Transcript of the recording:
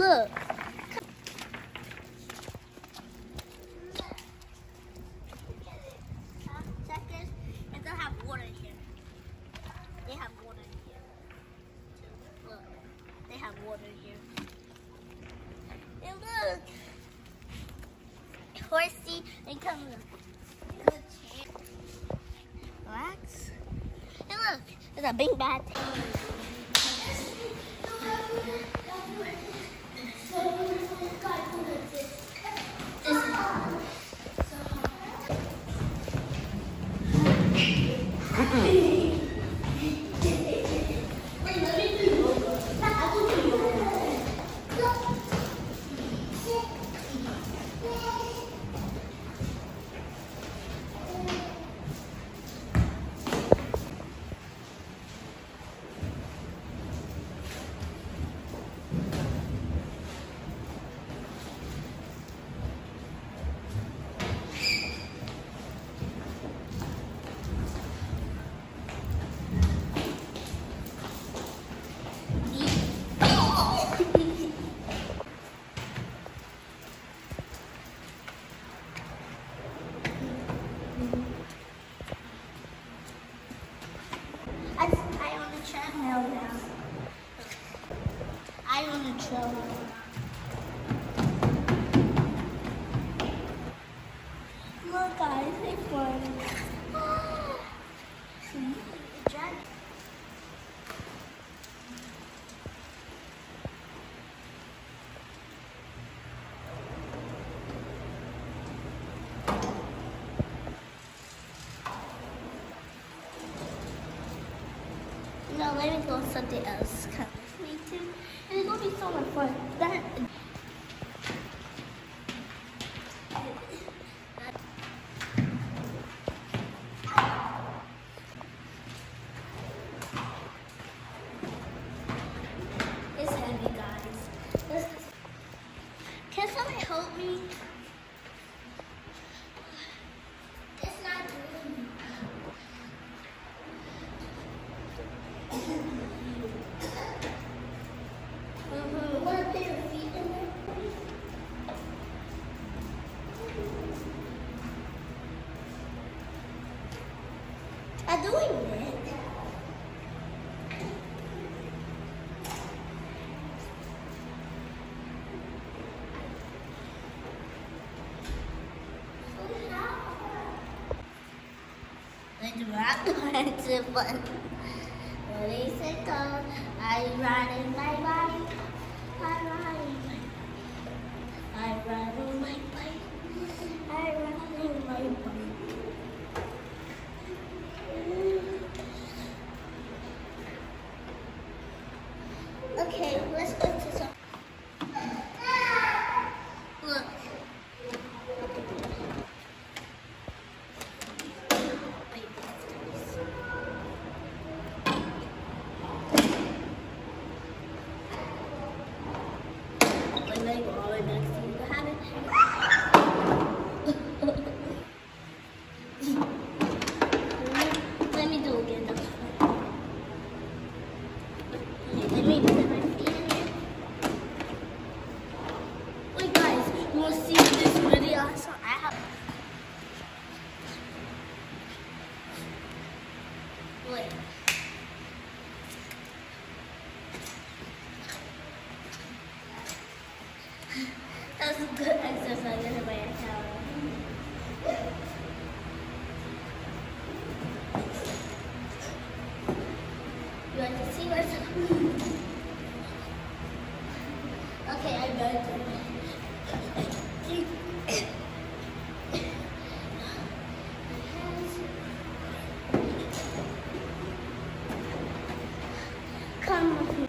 look. Check this, and they'll have water in here. They have water in here. Look, they have water in here. And look, horsey, and come look. Good chair. Relax. And look, there's a big bad thing. I on the trail now. Look guys, it's fun. See, the dragon. No, let me go something else. Come with me too. And it's gonna be so much fun. It's heavy, guys. Can somebody help me? It's not doing it. I'm doing it. Let's rock the button. Ready, set, go. I'm riding my bike. I'm riding my bike. I'm riding my bike. I'm riding my bike. Okay, let's go to some. Look. Like all the way back to the habit. Let me do it again. Let me put my feet in here. Wait guys, you want to see this video? So I have. Wait. That was a good exercise in my account. You want to see what's okay, I'm going to. Come with me.